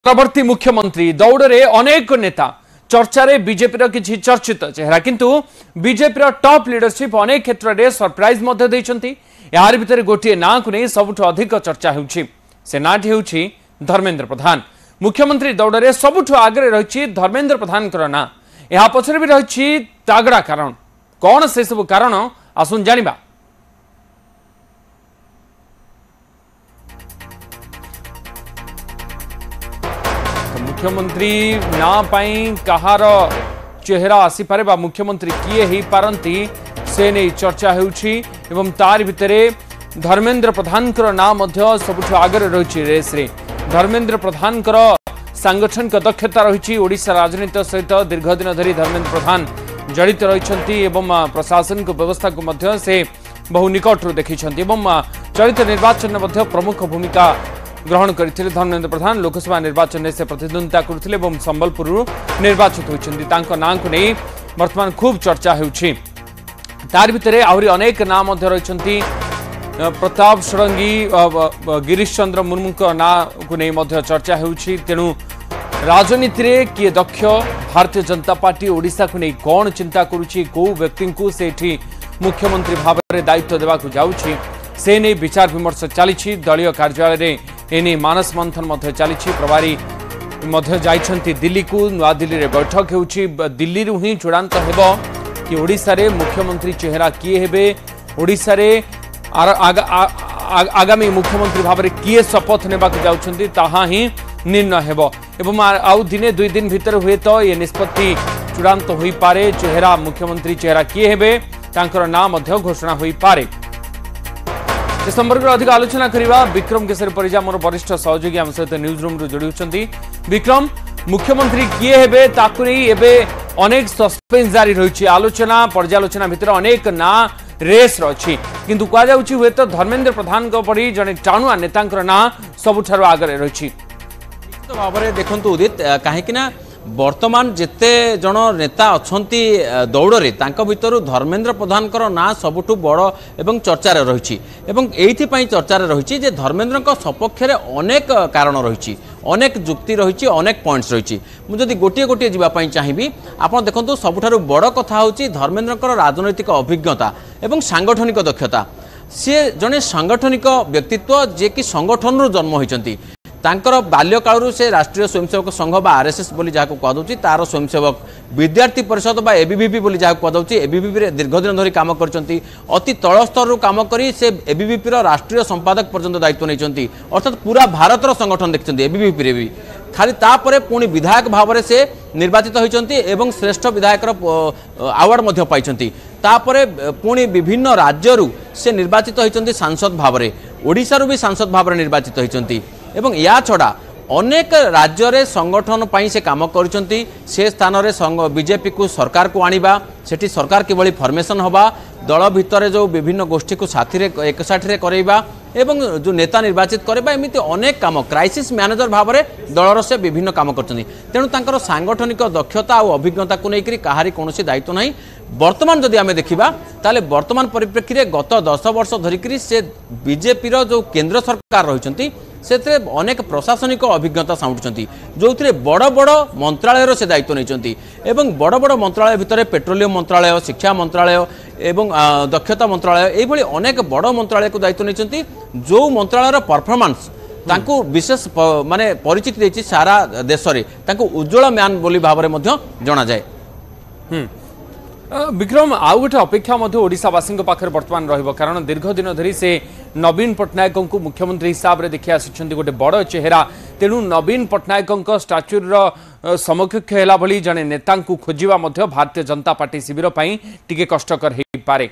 परवर्ती मुख्यमंत्री दौड़े अनेक नेता चर्चा रे बीजेपी किसी चर्चित चेहरा किंतु बीजेपी टॉप लीडरशिप अनेक क्षेत्र में सरप्राइज यार भितर गोटे ना को नहीं सबुठ अधिक चर्चा से नाटी होउछि धर्मेंद्र प्रधान। मुख्यमंत्री दौड़े सबुठ आगे रही धर्मेंद्र प्रधान ना या पछरे भी रही तागड़ा कारण कौन से सब कारण आसुन जानिबा। मुख्यमंत्री ना पाई कहार चेहरा आसीपारे बा मुख्यमंत्री किए ही पारंती से नहीं चर्चा होउछि एवं तार भितरे धर्मेंद्र प्रधान ना मध्य सबुठ आगे रही रेस रे। धर्मेंद्र प्रधान सांगठनिक दक्षता रही ओडिशा राजनीति सहित दीर्घ दिन धरी धर्मेंद्र प्रधान जड़ित रही एवं प्रशासनिक व्यवस्था को मध्य से बहु निकटरू देखी चलित निर्वाचन में प्रमुख भूमिका ग्रहण करते धर्मेंद्र प्रधान लोकसभा निर्वाचन में से प्रतिद्वंदिता करते संबलपुर निर्वाचित होती ना को नहीं वर्तमान खूब चर्चा होउछि। तार भितर आहरी अनेक ना रही प्रताप षडंगी गिरीश चंद्र मुर्मू ना को नहीं चर्चा होउछि। तेणु राजनीति रे किए दक्ष भारतीय जनता पार्टी ओडिशा को नहीं कौन चिंता करुछि को व्यक्ति को सेठी मुख्यमंत्री भाव में दायित्व देवाक जाउछि से नहीं विचार विमर्श चली दलीय कार्यालय एने मानस मंथन चली प्रभारी जाइछंती दिल्ली को नुआ दिल्ली रे बैठक होउछि। दिल्ली रु ही चूड़ांत हेबो कि ओडिशा रे मुख्यमंत्री चेहरा किए हेबे ओडिशा रे आगामी मुख्यमंत्री भाव में किए शपथ नेबाक जाउछंती ताहा ही निर्णय हेबो एवं आउ दिने दुई दिन भितर हुए तो ये निष्पत्ति चूड़ांत होई पारे चेहरा मुख्यमंत्री चेहरा किए हेबे तांकर नाम मध्य घोषणा होई पारे। इस संपर्क में अधिक आलोचना करवा विक्रम केसरी परिजा मोर वरिष्ठ सहयोगी आम सहित न्यूज रूम जोड़ी विक्रम मुख्यमंत्री किए हेबे ताकु नहीं एबे अनेक सस्पेंस जारी रही आलोचना पर्यालोचना भितर अनेक ना रेस रही किंतु कह जाउछि हुए तो धर्मेंद्र प्रधान परी जड़े टाणुआ नेता ना सबुठारु आगे रही भाव में देखु उदित कहीं वर्तमान जिते जन नेता अछंती दौड़े भितर धर्मेंद्र प्रधान ना सबुठु बड़ एवं चर्चा रही एई चर्चा रही धर्मेंद्र सपक्ष अनेक कारण रही अनेक जुक्ति रही अनेक पॉइंट्स रही मुझे गोटे गोटे जावाई चाहिए आप देखो सबुठारु बड़ कथा हूँ धर्मेंद्र राजनैतिक अभिज्ञता एवं सांगठनिक दक्षता सी जड़े सांगठनिक व्यक्तित्व जे कि संगठन जन्म होती तांकर बाल्यकालू से राष्ट्रीय स्वयंसेवक संघ बा आरएसएस बोली जहाँ कहुच्छी तार स्वयंसेवक विद्यार्थी परिषद बा एबीवीपी बोली जहाँ कहुच्छी एबीवीपी दीर्घ दिन धरी काम करचंती अति तल स्तर काम करी से एबीवीपी राष्ट्रीय संपादक पर्यंत दायित्व नहीं अर्थात पूरा भारत संगठन देखते एबीवीपी रे भी खाली तापरे पुणी विधायक भाव में से निर्वाचित होती एवं श्रेष्ठ विधायक आवार्ड पाई तापरे पुणी विभिन्न राज्यरू से निर्वाचित होती सांसद भाव में ओडिशारू भी सांसद भाव में निर्वाचित होती एवं या छड़ा अनेक राज्य रे संगठन पाई से काम करुचंती से स्थान रे बीजेपी को सरकार को आनिबा सेठी सरकार किभली फॉर्मेशन होबा दल भितर जो विभिन्न गोष्ठी को साथी रे एक साथ रे करेबा एवं जो नेता निर्वाचित करेबा एमिति अनेक काम क्राइसिस मैनेजर भाव में दलर से विभिन्न काम करचंती तेणु तांकर सांगठनिक दक्षता और अभिज्ञता को लेकर कहारी कौन दायित्व नहीं। वर्तमान जदि आमे देखिबा ताले वर्तमान परिप्रेक्षी रे गत 10 वर्ष धरिकरी से बीजेपी रो जो केंद्र सरकार रहिचंती से अनेक प्रशासनिक अभिज्ञता सामुंटुचंती जो बड़ बड़ मंत्रालय से दायित्व नहीं एवं बड़ बड़ मंत्रालय भितर पेट्रोलियम मंत्रालय शिक्षा मंत्रालय एवं दक्षता मंत्रालय ये अनेक बड़ मंत्रालय को दायित्व नहीं जो मंत्रालय परफॉर्मेंस तांको विशेष माने परिचित देछि सारा देश रे तांको उज्जवल म्यान बोली भाव में जना जाए। विक्रम आउ गोटे अपेक्षा ओडिशावासी पाखे बर्तमान रहिबो कारण दीर्घ दिन धरी से नवीन पट्टनायक को मुख्यमंत्री हिसाब से देखि आसिछन्ती गोटे बड़ चेहरा तेणु नवीन पट्टनायक स्टाच्यूर समकक्ष है भली जड़े नेता खोजा भारतीय जनता पार्टी शिविर पर टिके कष्टकर हो पारे।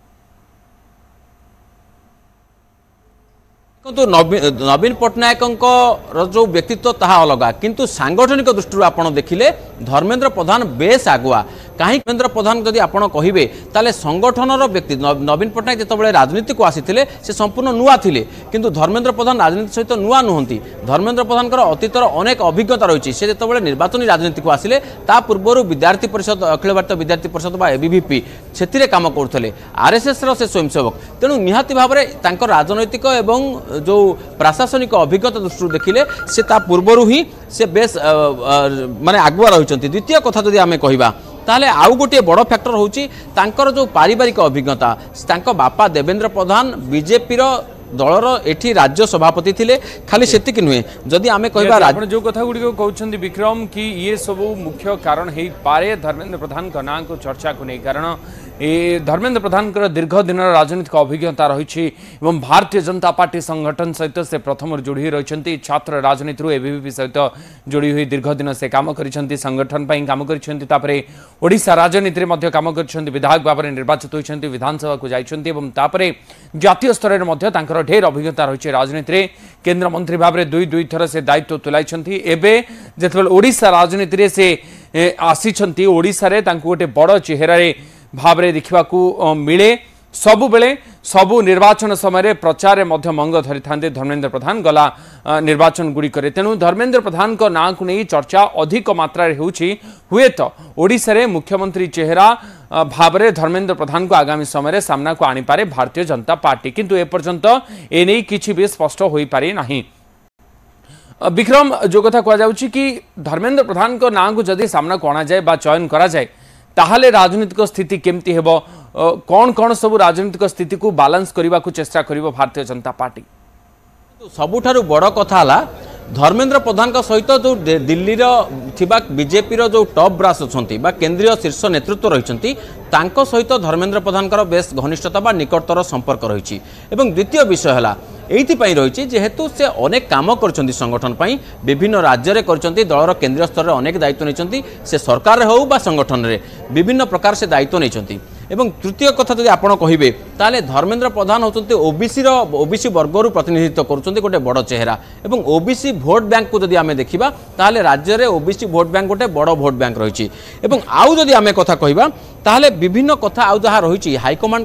नवीन पट्टनायक जो व्यक्तित्व ताहा अलग किंतु सांगठनिक दृष्टि आप देखिले धर्मेंद्र प्रधान बेस आगुआ कहीं धर्मेन्द्र प्रधान जदि आप कहे ताले संगठनर व्यक्ति नवीन पट्टनायक जिते राजनीति को आसी से संपूर्ण नुआ थिले किंतु धर्मेन्द्र प्रधान राजनीति सहित नुआ नुहंती। धर्मेन्द्र प्रधान अतीतर अनेक अभिज्ञता रही से जो निर्वाचन राजनीति को आसिले ता पूर्व विद्यार्थी परिषद अखिल भारतीय विद्यार्थी परिषद एबीवीपी से काम करते आरएसएस रो से स्वयंसेवक तेणु निहाती भाव में राजनैतिक एवं जो प्रशासनिक अभिज्ञता दृष्टि देखिले से ता पूर्व ही से बेस माने आगुआ रही। द्वितीय कथा जदि आम कहवा ताले आउ गोटे बड़ फैक्टर होची तांकर जो पारिवारिक अभिज्ञता तांको बापा देवेंद्र प्रधान बीजेपी दलर एठी राज्य सभापति थिले खाली सेतिक नुहे जदि आमे कहबा आपण जो कथा गुडी को कहउछन्ती विक्रम कि ये सब मुख्य कारण हेई पारे धर्मेन्द्र प्रधान का नाम को चर्चा को नहीं कारण ए धर्मेन्द्र प्रधान दीर्घ दिन राजनीतिक अभिज्ञता रही एवं भारतीय जनता पार्टी संगठन सहित से प्रथम जोड़ी रही छात्र राजनीति एबीवीपी सहित जोड़ी हुई दीर्घ दिन से काम करिसेंती संगठन पई काम करिसेंती तापरे ओडिशा राजनीति में काम करिसेंती विधायक भाव में निर्वाचित होइसेंती विधानसभा को जाइसेंती एवं तापरे जातीय स्तर में मध्य तांकर ढेर अभिज्ञता रही राजनीति केंद्र मंत्री भाव में दुई थर से दायित्व तुलाइछंती एबे जेतेबेले ओडिशा राजनीति से आसीछंती ओडिशा रे तांको गोटे बड़ चेहरा भाव में देखा मिले सबु बेले सबु निर्वाचन समय प्रचार मध्य मंग धरी था धर्मेन्द्र प्रधान गला निर्वाचन गुड़िक तेणु धर्मेन्द्र प्रधान को ना को नहीं चर्चा अधिक मात्रा हुए तो ओडिशा रे मुख्यमंत्री चेहरा भाव में धर्मेन्द्र प्रधान को आगामी समय सामना को आनीपारे भारतीय जनता पार्टी किंतु एपर्यंत एने किसी भी स्पष्ट हो पारि नाही। विक्रम जो कथा कह कि धर्मेन्द्र प्रधान को ना को जदि सामना को आना जाए चयन करा जाए ताहले राजनीतिक स्थिति केमती हेबो कौन कौन सब राजनीतिक स्थिति को बैलेंस करने को चेष्टा करिवो भारतीय जनता पार्टी सबुठारु बड़ कथा हला धर्मेन्द्र प्रधान का सहित जो दिल्ली थिबा बीजेपी जो टॉप ब्रास अछंती बा केंद्रीय शीर्ष नेतृत्व रहिसंती तांको सहित धर्मेन्द्र प्रधान का बेस घनिष्ठता बा निकटतर संपर्क रही। एवं द्वितीय विषय हला एइथिपाई रही जेहेतु से अनेक काम करछंती संगठन पई विभिन्न राज्य रे करछंती दलर केंद्रीय स्तर रे अनेक दायित्व नैछंती से सरकार रे हो बा संगठन रे विभिन्न प्रकार से दायित्व नैछंती। एवं तृतीय कथा जदि आपण कहिबे ताले धर्मेन्द्र प्रधान होचंती ओबीसी वर्ग प्रतिनिधित्व करुचंती गोटे बड़ चेहरा एवं ओबीसी भोट बैंक को जदि आमे देखिबा ताले राज्य रे ओबीसी भोट बैंक गोटे बड़ भोट बैंक रही। एवं आउ जदि आमे कथा कहिबा ताले विभिन्न कथा आउ जहा रही हाईकमांड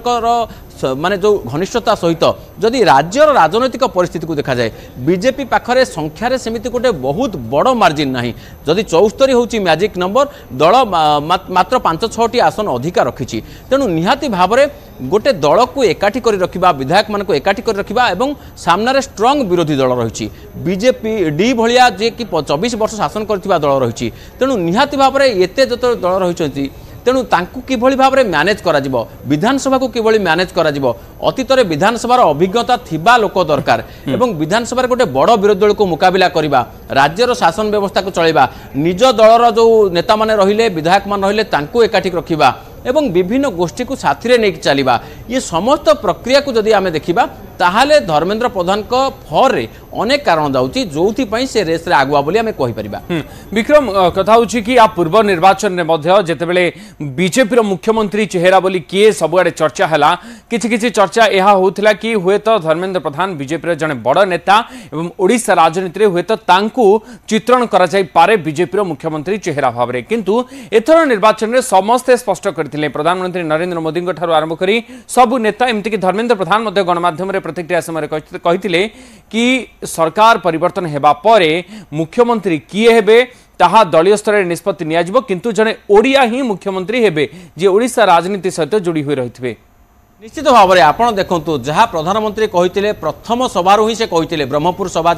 माने जो घनिष्ठता सहित जदि राज्यर राजनैतिक परिस्थिति को देखा जाए बीजेपी पाखरे संख्यार सेमिति गोटे बहुत बड़ मार्जिन नहीं जदि 74 होची मैजिक नंबर दल मात्र 5-6टी आसन अधिका रखी तेणु निहाती भाव में गोटे दल को एकाठी कर रखा विधायक मान को एकाठी कर रखा एवं सामने स्ट्रंग विरोधी दल रही बीजेपी डी भलिया जे कि 24 वर्ष शासन करथिबा दल रही तेणु निहाती भाव में एते जो दल रही तेणु तांकु किभଳି भाव में मैनेज करा जिवो विधानसभा को किभଳି मैनेज करा जिवो अतीत रे विधानसभार अभिज्ञता थिबा लोक दरकार एवं विधानसभा गोटे बड़ विरोधी दल को मुकाबिला करिबा राज्यर शासन व्यवस्था को चलैबा निज दलर जो नेता माने रहिले विधायक मान रहिले तांकु एकाठी रखिबा एवं विभिन्न गोष्ठी को साथी रे नेक चलिबा ये समस्त प्रक्रिया को जदि आमे देखिबा ताहाले धर्मेन्द्र प्रधान को फर रे अनेक कारण जाउची जोथि पई से रेस रे आगुआ बोली आमे कहि परिबा। विक्रम कथा होची कि आ पूर्व निर्वाचन रे मध्य जेतेबेले बीजेपी रो मुख्यमंत्री चेहरा बोली किए सबुआडे चर्चा हला किछि चर्चा एहा होथिला कि हुए तो धर्मेन्द्र प्रधान बीजेपी रो जने बड़ नेता एवं ओडिशा राजनीति रे हुए तो तांकु चित्रण करा जाय पारे बीजेपी रो मुख्यमंत्री चेहरा भाव रे किंतु एथर निर्वाचन रे समस्त स्पष्ट करथिले प्रधानमंत्री नरेंद्र मोदी ठारू आरंभ करी सब नेता एमती कि धर्मेन्द्र प्रधान मध्य गणमाध्यम रे प्रतिक्रिया समय कहिथिले कि सरकार परिवर्तन हेबा परे मुख्यमंत्री किए हेबे ताहा दलीय स्तर में निष्पत्ति नियाजिबो किंतु जने ओडिया ही मुख्यमंत्री हेबे जे ओडिशा राजनीति सहित जोड़ी हुई रहिथिबे। निश्चित भाव में आपड़ देखु जहाँ प्रधानमंत्री कहते प्रथम सभारू ही से कहते ब्रह्मपुर सभा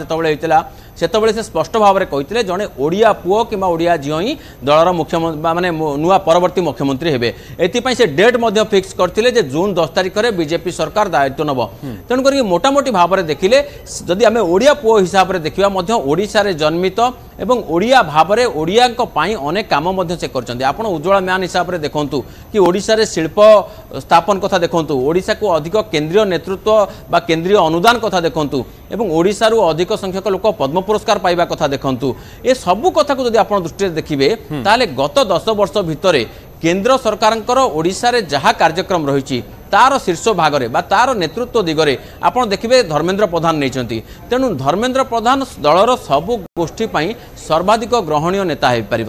जिते से स्पष्ट भाव में कहते जड़े ओडिया पुओ कि ओडिया झील ही दलर मुख्यमंत्री माने नुआ परवर्ती मुख्यमंत्री हेबे एथिपाई से डेट फिक्स करते जून 10 तारिख में बीजेपी सरकार दायित्व नब तेणुक मोटामोटी भाव में देखिले जदि आम ओडिया पुओ हिसाब से देखा ओडिशा रे जन्मित एवं ओडिया भाव में ओडिया अनेक काम से कर उज्ज्वला म्यान हिसाब से देखु कि ओडिशा रे शिल्प स्थापन कथा देखु ओडिशा को अधिक केंद्रीय नेतृत्व बा केंद्रीय अनुदान कथा देखु एवं ओडिशा रु अधिक संख्यक लोक पद्म पुरस्कार पाइबा कथा देखु ए सबू कथा को जदि आपण दृष्टि देखिबे ताले गत 10 वर्ष भितरे केंद्र सरकार ओडिशा रे जहा कार्यक्रम रही तार शीर्ष भाग में तार नेतृत्व दिगरे आपण देखिबे धर्मेन्द्र प्रधान नहीं तेणु धर्मेन्द्र प्रधान दलर सबु गोष्ठी सर्वाधिक ग्रहणीय नेता हो पारती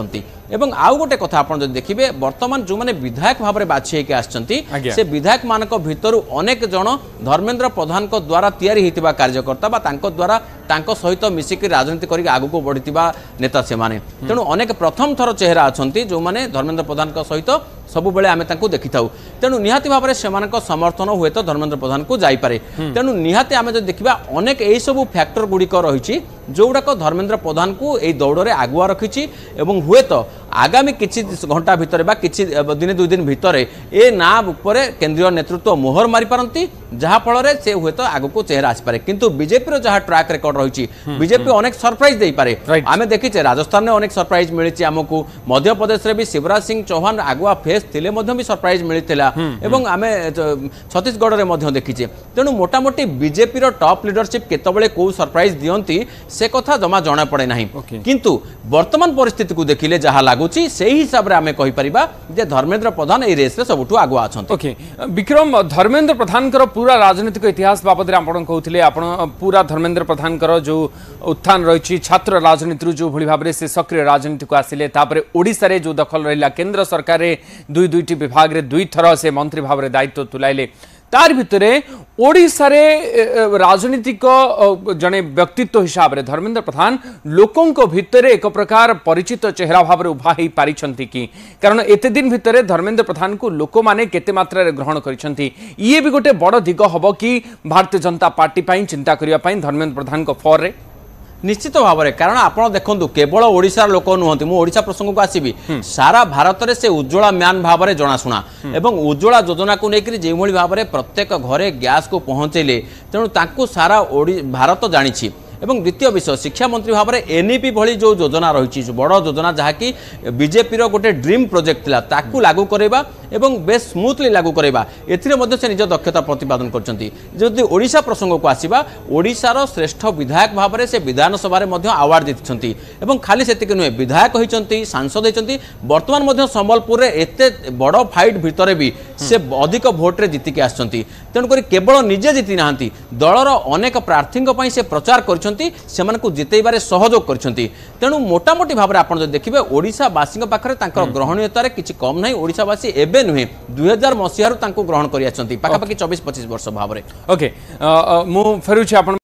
एवं आउ गोटे कथा आप देखिए बर्तमान जो मैंने विधायक भाव में बाछी होकर आछंती से विधायक मान भितर अनेक जन धर्मेंद्र प्रधान द्वारा तैयारी होता कार्यकर्ता द्वारा सहित मिसिक राजनीति करके आगू बढ़ी नेता से माने तेणु अनेक प्रथम थर चेहरा अच्छा जो मैंने धर्मेंद्र प्रधान सहित सब बेले आम देखी था तेणु निहाती भाव में से समर्थन हुए तो धर्मेंद्र प्रधान को जापे तेणु निहाती आम जो देखा अनेक यही सब फैक्टर गुड़िक रही जोगुड़ाक धर्मेंद्र प्रधान को यही दौड़ में आगुआ रखी हुए तो आगामी किछि घंटा भितर बा किछि दिन दुई दिन भितर ए ना ऊपर केंद्रीय नेतृत्व मोहर मारी पारंती जहा फल से हुए तो आगु को चेहरा आसपे किंतु बीजेपी जहाँ ट्रैक रेकर्ड रही बीजेपी अनेक सरप्राइज दे पारे आम देखीचे राजस्थान में अनेक सरप्राइज मिली आमको मध्य प्रदेश में भी शिवराज सिंह चौहान आगुआ फेस थे भी सरप्राइज मिलता एवं आम छत्तीसगढ़ में देखीचे तेणु मोटामोटी बीजेपी टॉप लीडरशिप केतबेले को सरप्राइज दियंती से कथा जमा जना पड़े ना किंतु वर्तमान परिस्थिति को देखिले जहाँ लगुच से हिसाब से आम कहीपर धर्मेंद्र प्रधान ये रेस सबुठ आगुआ अच्छा ओके विक्रम धर्मेंद्र प्रधान पूरा राजनीतिक इतिहास बाबद कहते पूरा धर्मेंद्र प्रधान जो उत्थान रही छात्र राजनीति जो भली भाव से सक्रिय राजनीति को आसिले ओडिशा रे जो दखल रहा केंद्र सरकार दुई दुईटी विभाग रे दुई थर से मंत्री भाव में दायित्व तुलाइले तार भितरे ओडिशा रे राजनीतिक जड़े व्यक्तित्व हिसाब से धर्मेंद्र प्रधान लोकों भितर एक प्रकार परिचित चेहरा भाव में उभा हो पारी कि कारण एते दिन भितर धर्मेंद्र प्रधान को लोक माने केते मात्रा ग्रहण करिसेंती ये भी गोटे बड़ दिग हम कि भारतीय जनता पार्टी पाई चिंता करने धर्मेंद्र प्रधान को फर रे निश्चित भाव में कारण आप देखो केवल ओडिशार लोक नुहति मु ओडिशा प्रसंग को आसबि सारा भारत में से उज्ज्वला म्यान भाव में जनाशुना एवं उज्ज्वला योजना को लेकर जो भाव में प्रत्येक घरे गैस को पहुँचेले तेणु सारा भारत जानी एवं द्वितीय विषय शिक्षा मंत्री भाव में एनईपी भली जो योजना रही बड़ योजना जहाँकि बीजेपी गोटे ड्रीम प्रोजेक्ट था ताकू लागू करवा एवं बेस स्मूथली लागू करवा से निज दक्षता प्रतिपादन करछंती ओडिशा प्रसंग को आसीबा ओडिशार श्रेष्ठ विधायक भाव में से विधानसभा अवार्ड जीति एवं खाली से नुहे विधायक होती सांसद होती बर्तमान संबलपुर में एत बड़ फाइट भितर भी से अधिक भोट्रे जीतिक आसुँच तेणुक केवल निजे जीति ना दलर अनेक प्रार्थी से प्रचार कर जितेबारे सहयोग करछंती तेणु मोटामोटी भाव में आप देखिए ओडिशावासी पाखे ग्रहणीयतार किसी कम ना ओडिशावासी एबे नुहे 2000 मसीह ग्रहण कर पाखापाखि 24-25 वर्ष भाव में ओके मु फेरुछि